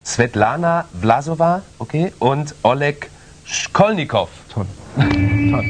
Svetlana Vlasova, okay, und Oleg Shkolnikov. Toll. Toll.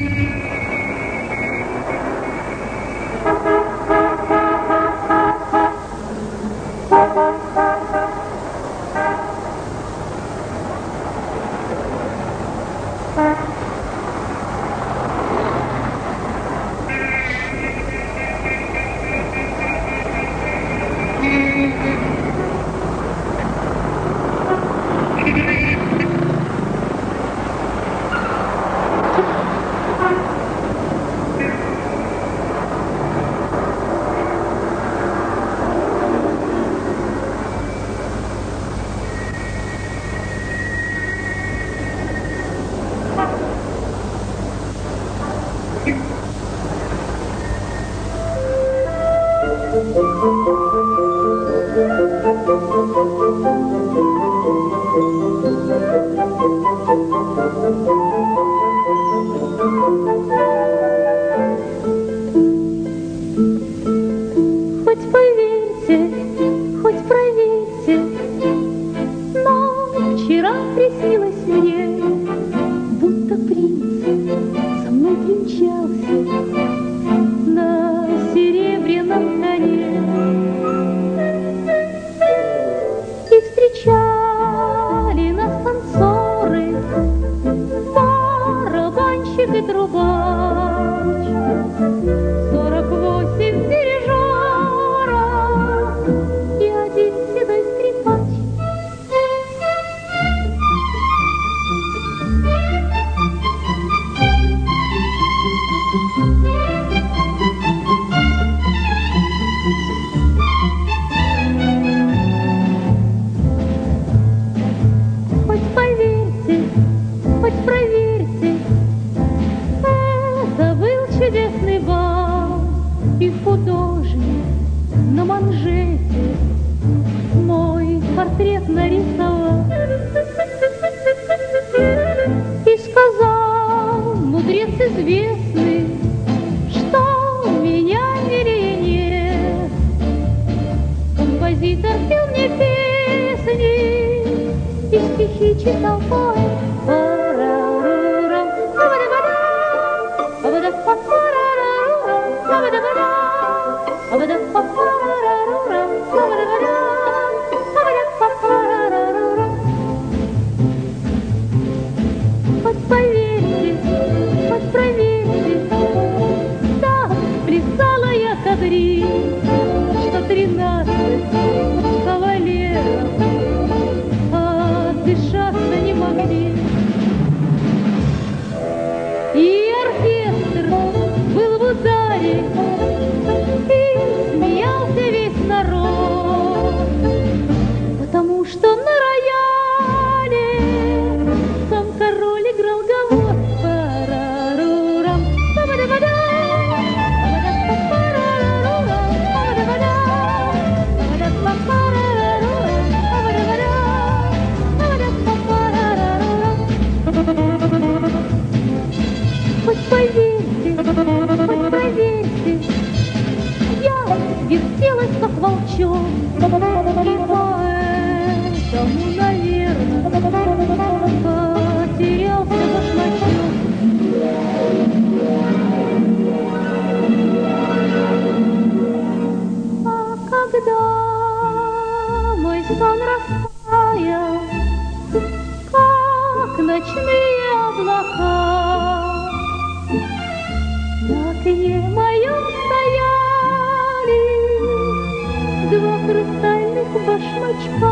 Хоть поверьте, хоть проверьте, но вчера приснилось мне, будто принц со мной примчался на серебряном коне. И встречали нас танцоры, барабанщик и трубач, 48 дирижеров и один седой скрипач. Хоть поверьте, хоть проверьте, это был чудесный бал, и художник на манжете мой портрет нарисовал. И сказал мудрец известный, что у меня милее нет. Композитор пел мне песни и стихи читал поэт. Хоть поверьте, хоть проверьте, так плясала я кадриль, что 13 кавалеров отдышаться не могли. И оркестр был в ударе, и смеялся весь народ, потому что на рояле сам король играл гавот. Парарурам, па-ба-да-ба-да, хоть поверьте, хоть проверьте, я вертелась, как волчок, и поэтому, наверное, потерялся башмачок. А когда мой сон растаял, как ночные облака, на окне моем стояли два хрустальных башмачка.